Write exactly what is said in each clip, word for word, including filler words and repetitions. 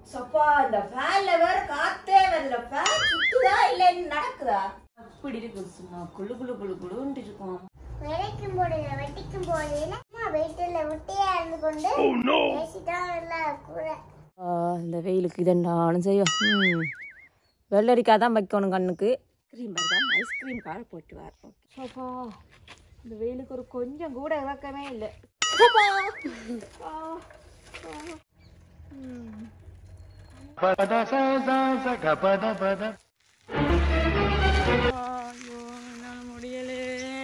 சப்பா இந்த ஃபேன்ல வேற காத்தே வரல. ஃபேன் சுத்துதா இல்ல நடக்குதா? அப்படி இருக்கு சும்மா குளு குளு குளு குளுன்னு இருக்கும். வெடிக்கும் போடுல வெடிக்கும் போடுல அம்மா வெயிட்ல விட்டியா இருந்து கொண்டு பேசிட்டா இல்ல கூட. இந்த வெயிலுக்கு இதெல்லாம் செய்யும். ம் வெள்ளரிக்காய் தான் வைக்கணும் கண்ணுக்கு. கிரீம் தான் ஐஸ்கிரீம் கார போட்டு வரணும். சப்பா இந்த வெயிலுக்கு ஒரு கொஞ்சம் கூட இறக்கமே இல்லை. முடியலே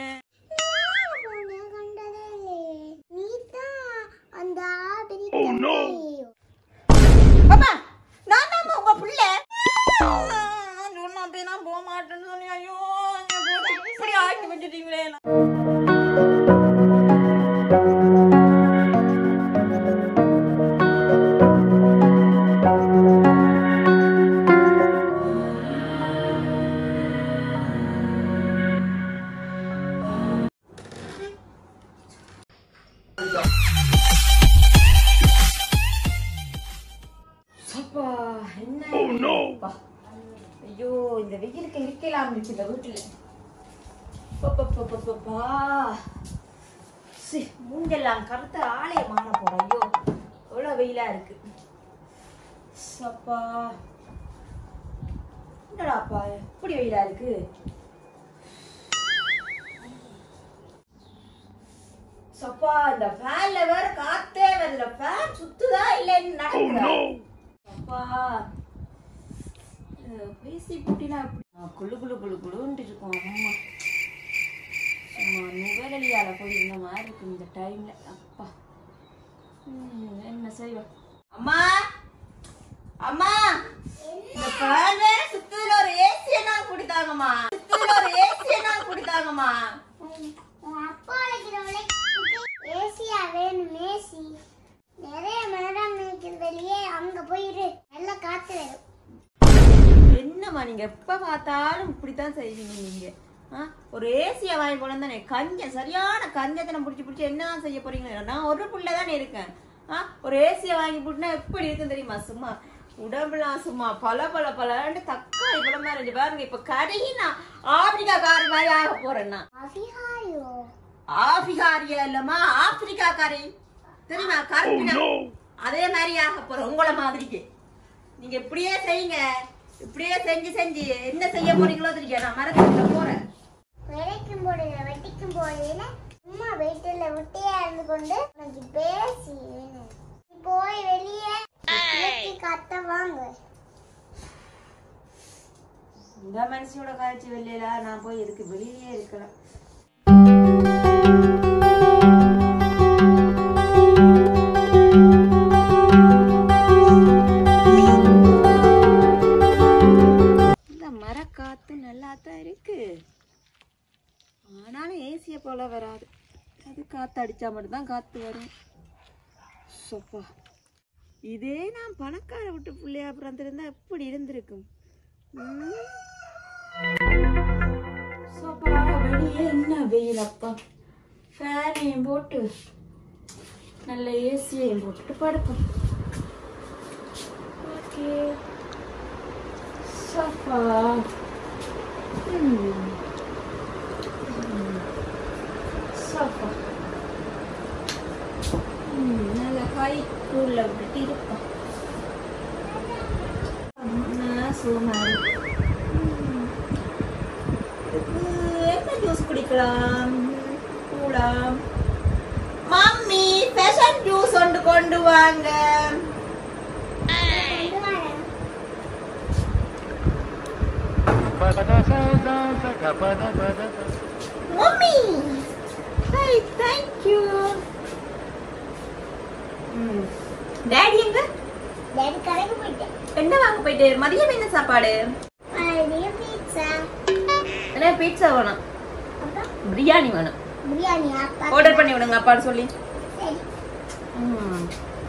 போக மாட்டேன்னு சொல்லி ஐயோ இப்படி ஆக்கி வச்சுட்டீங்களே. ஐயோ இந்த வெயிலுக்கு இருக்கலாம் இருக்கு இந்த வீட்டுல. மூஞ்செல்லாம் கருத்த ஆலய மாற போற. ஐயோ எவ்வளவு வெயிலா இருக்கு. சப்பா என்னடாப்பா எப்படி வெயிலா இருக்கு. சப்பா இந்த ஃபேன்ல வேற காத்தே வரல. ஃபேன் சுத்துதா இல்ல நடக்குதா? சப்பா பேசி போட்டினா குளு குளு குளு குளுன்னு இருக்கும். அம்மா சும்மா நுவலியால போயிருந்த மாதிரி இருக்கு இந்த டைம்ல. அப்பா என்ன செய்வோம். அம்மா அம்மா இந்த ஃபேன் வேற சுத்துதுல ஒரு ஏசி என்ன குடித்தாங்கம்மா. சுத்துதுல ஒரு ஏசி என்ன குடித்தாங்கம்மா. அப்பா அழைக்கிறவளே ஏசியா வேணும். ஏசி நிறைய மரம் இருக்குது வெளியே. அங்க போயிரு நல்லா காத்து வரும். என்னம்மா நீங்க எப்ப பார்த்தாலும் இப்படித்தான் செய்வீங்க நீங்க. ஒரு ஏசியா வாங்கி கொண்டு தானே கஞ்ச சரியான கஞ்சத்தை நான் பிடிச்சி பிடிச்சி என்னதான் செய்ய போறீங்களா? நான் ஒரு பிள்ளைதானே இருக்கேன். ஒரு ஏசியா வாங்கி போட்டுனா எப்படி இருக்குன்னு தெரியுமா? சும்மா உடம்புலாம் சும்மா பல பல பலன்னு தக்காளி பழம் மாதிரி இருந்து பாருங்க. இப்ப கடையும் நான் ஆப்பிரிக்கா காரி மாதிரி ஆக போறேன்னா. ஆப்பிரிக்காரியா இல்லம்மா ஆப்பிரிக்கா காரி தெரியுமா? கருப்பினா அதே மாதிரி ஆக போறேன் உங்களை மாதிரிக்கு. நீங்க இப்படியே செய்யுங்க. இப்படியே செஞ்சு செஞ்சு என்ன செய்ய போறீங்களோ தெரியும். நான் மரத்துல போறேன். வெடிக்கும் போடுல வெடிக்கும் போடுல அம்மா வெயிட்ல விட்டியா இருந்து கொண்டு உனக்கு பேசி போய் வெளியே கத்த வாங்க. இந்த மனுஷியோட காய்ச்சி வெளியில நான் போய் எதுக்கு வெளியே இருக்கலாம். காத்து நல்லா தான் இருக்கு. ஆனாலும் ஏசிய போல வராது. அது காத்து அடிச்சா மட்டும்தான் காத்து வரும். சோப்பா இதே நான் பணக்கார விட்டு பிள்ளையா பிறந்திருந்தா எப்படி இருந்திருக்கும். சோப்பா வெளியே என்ன வெயில் அப்பா. ஃபேனையும் போட்டு நல்ல ஏசியையும் போட்டுட்டு படுப்போம். ஓகே சோப்பா. சோப்பா நல்ல கை கூல்ல விட்டுட்டு இருப்போம். சோமாரி என்ன ஜூஸ் குடிக்கலாம்? கூலாம். மம்மி ஃபேஷன் ஜூஸ் ஒன்று கொண்டு வாங்க. Mommy, hi, thank you. Hmm. Daddy எங்க? Daddy கடைக்கு போயிட்டேன். என்ன வாங்க போயிட்டு? மதியம் என்ன சாப்பாடு? மதியம் பீட்சா. என்ன பீட்சா வேணும்? அப்பா பிரியாணி வேணும். பிரியாணி அப்பா ஆர்டர் பண்ணி விடுங்க அப்பான்னு சொல்லி. சரி. ம்.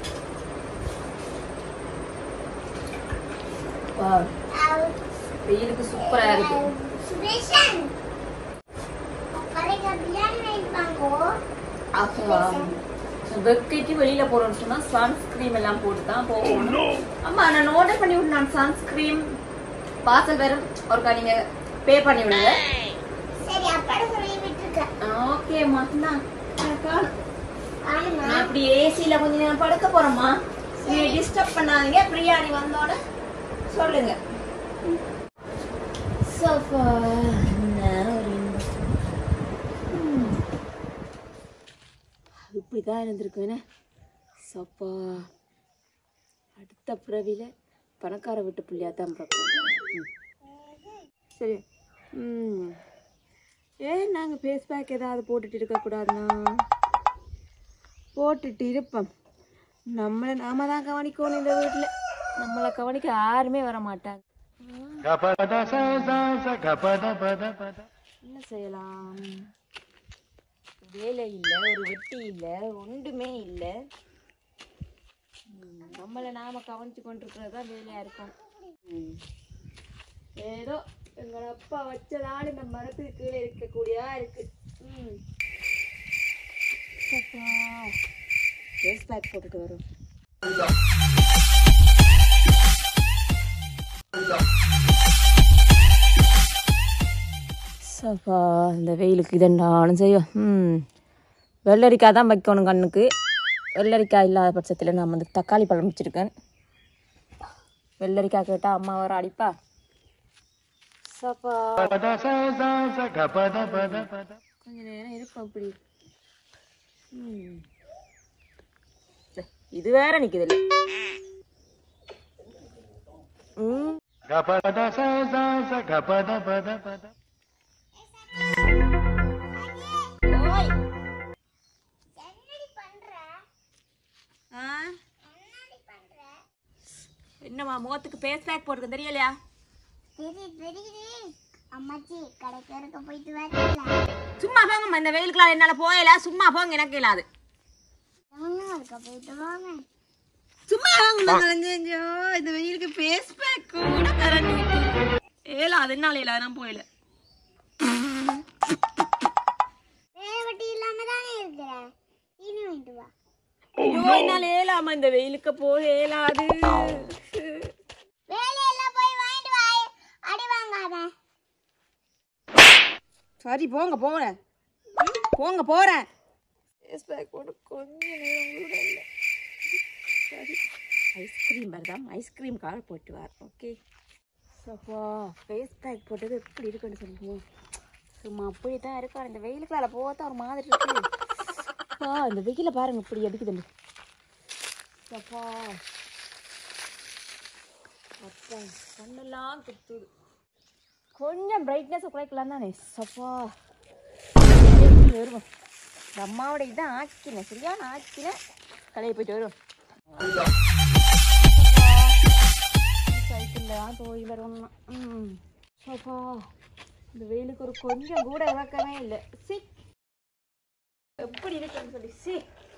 வாவ். வெயிலுக்கு சூப்பரா இருக்கு. சுரேஷன் கடைக்கு பிரியாணி வாங்கிப்பாங்கோ. அப்பா வெக்கைக்கு வெளியில போறோம்னு சொன்னா சன்ஸ்கிரீம் எல்லாம் போட்டு தான் போகணும். அம்மா நான் ஆர்டர் பண்ணி விட்டு நான் சன்ஸ்கிரீம் பார்சல் வரும் ஒருக்கா நீங்க பே பண்ணி விடுங்க. சரி அப்பாட சொல்லி விட்டுருக்கேன். ஓகேம்மா நான் அப்படி ஏசியில கொஞ்ச நேரம் படுக்க போறோம்மா. நீங்க டிஸ்டர்ப் பண்ணாதீங்க. பிரியாணி வந்தோட சொல்லுங்க. சோஃபா இப்படிதான் இருந்திருக்குன்னு சப்பா. அடுத்த பிறவில பணக்கார வீட்டு பிள்ளையா தான் பார்க்கணும். சரி. ம் ஏன் நாங்கள் ஃபேஸ் பேக் ஏதாவது போட்டுட்டு இருக்கக்கூடாதுண்ணா? போட்டுட்டு இருப்போம். நம்மளை நாம தான் கவனிக்கணும். இந்த வீட்டில் நம்மளை கவனிக்க யாருமே வர மாட்டாங்க. என்ன செய்யலாம்? வேலை இல்லை, ஒரு வெட்டி இல்லை, ஒன்றுமே இல்லை. நம்மளை நாம கவனிச்சு கொண்டிருக்கிறது தான் வேலையா இருக்கும். ஏதோ எங்களோட அப்பா வச்சதால இந்த மரத்துக்கு கீழே இருக்கக்கூடியதா இருக்கு. ம் ஃபேஸ் பேக் போட்டுட்டு வரும். சப்பா இந்த வெயிலுக்கு இதெண்டாலும் செய்யும். ம் வெள்ளரிக்காய் தான் வைக்கணும் கண்ணுக்கு. வெள்ளரிக்காய் இல்லாத பட்சத்தில் நான் வந்து தக்காளி பழம் வச்சுருக்கேன். வெள்ளரிக்காய் கேட்டால் அம்மா வர அடிப்பா. சப்பா கொஞ்ச நேரம் இருக்கும் அப்படி. ம் இது வேற நிக்குது இல்லை. ம் என்னம்மா முகத்துக்கு ஃபேஸ் பேக் போட்டுருக்கேன் தெரியலையா? அம்மாச்சி கடைக்கு இருக்க போயிட்டு வரல. சும்மா போங்கம்மா. இந்த வெயிலுக்குலாம் என்னால போயல. சும்மா போங்க. எனக்கு இல்லாது. போயிட்டு வாங்க. சும்மா இந்த வெயிலுக்கு ஃபேஸ் பேக் கூட கரண்ட் ஏல அதனால இல்ல நான் போயல. வேவட்டி இல்லாம தானே இருக்கற. தீனி வாங்கிட்டு வா. ஐயோ என்னால ஏலாமா இந்த வெயிலுக்கு போய் ஏலாது. வேலை எல்லாம் போய் வாங்கிட்டு வா. அடி வாங்காத. சரி போங்க போறேன். போங்க போறேன். ஃபேஸ் பேக் போட்டு கொஞ்ச நேரம் கூட இல்ல. சரி ஐஸ்கிரீம் வருதாம். ஐஸ்கிரீம் கார போட்டு வார். ஓகே சப்பா ஃபேஸ் பேக் போட்டது எப்படி இருக்குன்னு சொல்லுங்க. சும்மா அப்படி தான் இருக்கா. இந்த வெயிலுக்குள்ள போகத்தான் ஒரு மாதிரி இருக்கு. அப்பா இந்த வெயில பாருங்க இப்படி அடிக்குதுன்னு. சப்பா அப்பா கண்ணெல்லாம் குத்துது. கொஞ்சம் பிரைட்னஸ் குறைக்கலாம் தானே. சப்பா வருவோம். அம்மாவோட இதான் ஆக்கினேன். சரியான ஆக்கினேன். கடையை போயிட்டு வருவோம். சைக்கிளில் தான் போய் வருவோம்னா. ம் சப்பா இந்த வெயிலுக்கு ஒரு கொஞ்சம் கூட இறக்கமே இல்லை. சி எப்படி இருக்குன்னு சொல்லி சி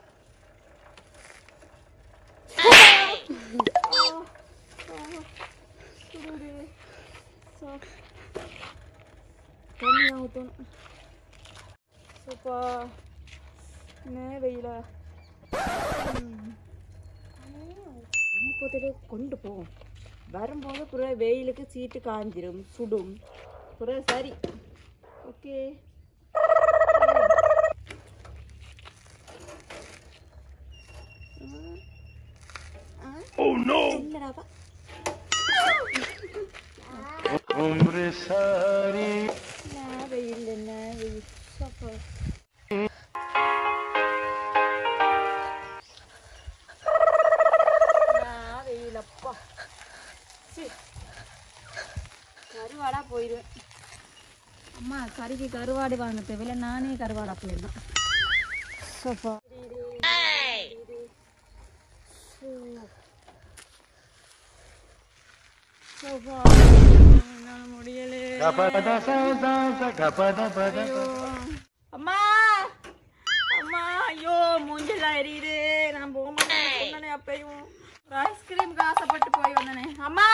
தண்ணி ஊற்றணும். சப்பா என்ன வெயிலா. போட்டு கொண்டு போவோம். வரும்போது புற வெயிலுக்கு சீட்டு காஞ்சிரும் சுடும் புற. சரி ஓகே. என்னடாப்பா வெயில் என்ன வெயில். சப்பா வெயிலப்பா. கருவாடா போயிடுவேன். அம்மா கறிக்கு கருவாடு வாங்க தேவையில்லை. நானே கருவாடா போயிடலாம். சப்பா முடியலே. அம்மா அம்மா ஐயோ மூஞ்செல்லாம் எரியுது. நான் போக மாட்டேன். அப்பயும் ஐஸ்கிரீம் ஆசைப்பட்டு போய் வந்தனே. அம்மா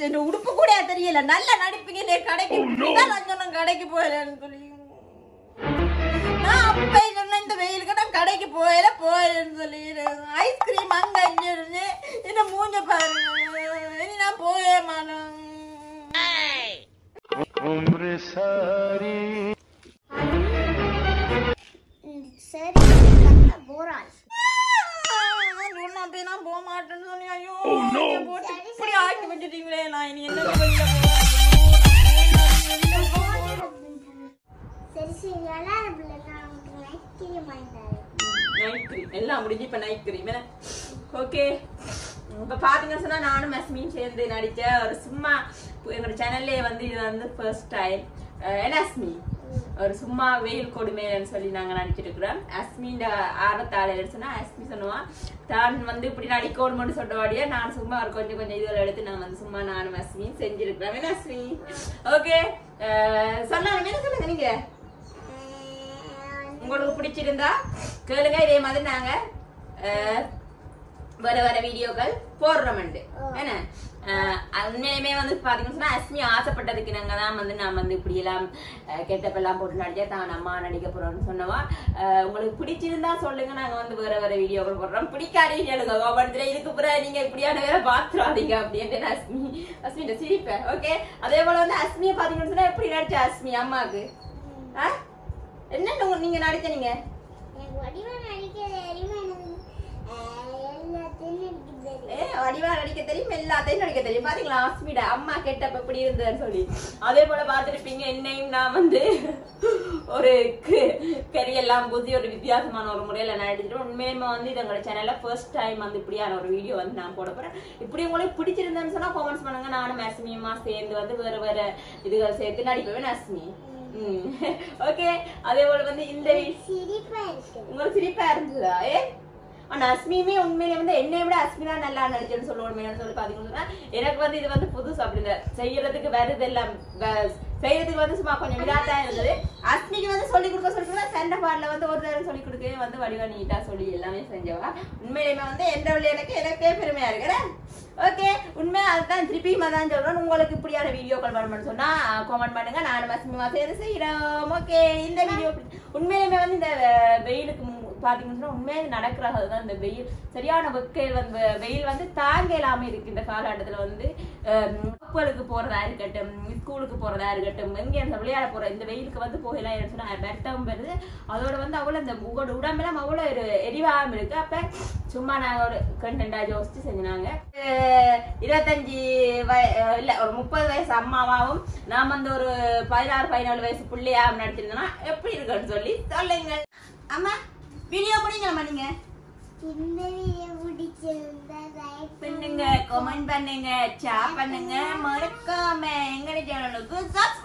இந்த உடுப்பு கூட தெரியல. நல்லா நடிப்பீங்க கடைக்கு லஞ்சம் கடைக்கு போயலன்னு சொல்லி நான் அப்ப சொன்ன இந்த வெயிலுக்கு நான் கடைக்கு போயல போயலன்னு சொல்லி ஐஸ்கிரீம் அங்க இங்க இருந்து என்ன மூஞ்ச பாருங்க. இனி நான் போயே மாட்டேன். சரி போறாள் நான் போக மாட்டேன்னு சொல்லி ஐயோ போட்டு இப்படி ஆக்கி வச்சுட்டீங்களே. நான் இனி என்ன நைட் கிரீம் எல்லாம் முடிஞ்சு இப்ப நைட் கிரீம் ஓகே. இப்ப பாத்தீங்கன்னு சொன்னா நானும் அஸ்மியும் சேர்ந்து நடிச்ச ஒரு சும்மா எங்களோட சேனல்லே வந்து இது வந்து ஃபர்ஸ்ட் டைம் என்ன அஸ்மி ஒரு சும்மா வெயில் கொடுமைன்னு சொல்லி நாங்க நடிச்சிட்டு இருக்கிறோம். அஸ்மின் ஆர்வத்தாளர் சொன்னா அஸ்மி சொன்னுவான் தான் வந்து இப்படி நடிக்கணும்னு சொல்றவாடியா நான் சும்மா ஒரு கொஞ்சம் கொஞ்சம் இதுல எடுத்து நான் வந்து சும்மா நானும் அஸ்மியும் செஞ்சிருக்கிறேன். என்ன அஸ்மி ஓகே சொன்னாங்க என்ன சொல்லுங்க நீங்க உங்களுக்கு பிடிச்சிருந்தா கேளுங்க. இதே மாதிரி நாங்க வர வர வீடியோக்கள் போடுறோம். என்ன உண்மையுமே வந்து பாத்தீங்கன்னு சொன்னா அஸ்மி ஆசைப்பட்டதுக்கு நாங்க தான் வந்து நான் வந்து இப்படி எல்லாம் கெட்டப்பெல்லாம் போட்டு நடிச்சா தான் அம்மா நடிக்க போறோம்னு சொன்னவா. உங்களுக்கு பிடிச்சிருந்தா சொல்லுங்க, நாங்க வந்து வேற வேற வீடியோக்கள் போடுறோம். பிடிக்காதீங்க கேளுங்க கோபத்துல இதுக்கு பிறகு நீங்க இப்படியான வேற பாத்துறாதீங்க அப்படின்ட்டு அஸ்மி அஸ்மிட்ட சிரிப்பேன். ஓகே அதே போல வந்து அஸ்மியை பாத்தீங்கன்னு சொன்னா எப்படி நடிச்ச அஸ்மி அம்மாக்கு என்ன நீங்க நடிச்ச நீங்க வடிவா நடிக்க தெரியும் எல்லாத்தையும் நடிக்க தெரியும். பாத்தீங்களா அஸ்மிட அம்மா கெட்டப்ப எப்படி இருந்ததுன்னு சொல்லி. அதே போல பாத்துருப்பீங்க என்னையும் நான் வந்து ஒரு கரியெல்லாம் பூசி ஒரு வித்தியாசமான ஒரு முறையில நடிச்சிட்டு உண்மையுமே வந்து இது எங்களோட சேனல்ல ஃபர்ஸ்ட் டைம் வந்து இப்படியான ஒரு வீடியோ வந்து நான் போட போறேன். இப்படி உங்களுக்கு பிடிச்சிருந்தேன்னு சொன்னா கமெண்ட்ஸ் பண்ணுங்க. நானும் அஸ்மியுமா சேர்ந்து வந்து வேற வேற இதுகள் சேர்த்து நடிப்பேன் அஸ்மி. ஓகே அதே போல வந்து இந்த உங்களுக்கு சிரிப்பா இருந்ததா ஏ ஆனா அஸ்மியுமே உண்மையிலே வந்து என்னை விட அஸ்மினா நல்லா நடிச்சேன்னு சொல்லுவோம் சொல்லி பாத்தீங்கன்னா எனக்கு வந்து இது வந்து புதுசு அப்படி செய்யறதுக்கு வருது எல்லாம் செய்யறதுக்கு வந்து சும்மா கொஞ்சம் விடாதான் இருந்தது. அஸ்மிக்கு வந்து சொல்லி கொடுக்க சொல்லி கொடுக்க சண்டை பாடல வந்து ஒரு நேரம் சொல்லி கொடுக்கவே வந்து வடிவா நீட்டா சொல்லி எல்லாமே செஞ்சவா. உண்மையிலுமே வந்து எந்த வழி எனக்கு எனக்கே பெருமையா இருக்கிறேன். ஓகே உண்மையா அதுதான் திருப்பியுமா தான் சொல்றேன். உங்களுக்கு இப்படியான வீடியோக்கள் பண்ணணும்னு சொன்னா கமெண்ட் பண்ணுங்க. நானும் அஸ்மிமா சேர்ந்து செய்யறோம். ஓகே இந்த வீடியோ உண்மையிலுமே வந்து இந்த வெயிலுக்கு பாத்தீங்கன்னா உண்மையாக நடக்கிறதான் இந்த வெயில் சரியான வெக்கையில் வந்து வெயில் வந்து தாங்க இல்லாம இருக்கு. இந்த காலகட்டத்துல வந்து ஸ்கூலுக்கு போறதா இருக்கட்டும் ஸ்கூலுக்கு போறதா இருக்கட்டும் எங்க விளையாட போற இந்த வெயிலுக்கு வந்து போகலாம் சொன்னா வெட்டவும் வருது. அதோட வந்து அவ்வளவு இந்த உங்களோட உடம்பெல்லாம் அவ்வளவு ஒரு எரிவாகம் இருக்கு. அப்ப சும்மா நாங்க ஒரு கண்டென்டா யோசிச்சு செஞ்சாங்க. இருபத்தஞ்சு வய இல்ல ஒரு முப்பது வயசு அம்மாவாவும் நான் வந்து ஒரு பதினாறு பதினாலு வயசு பிள்ளையாவும் நடிச்சிருந்தோம்னா எப்படி இருக்குன்னு சொல்லி சொல்லுங்க. அம்மா வீடியோ பிடிக்கலாமா நீங்க இந்த வீடியோ பிடிச்சிருந்தா லைக் பண்ணுங்க கமெண்ட் பண்ணுங்க ஷேர் பண்ணுங்க மறக்காம எங்க சேனலுக்கு சப்ஸ்கிரைப்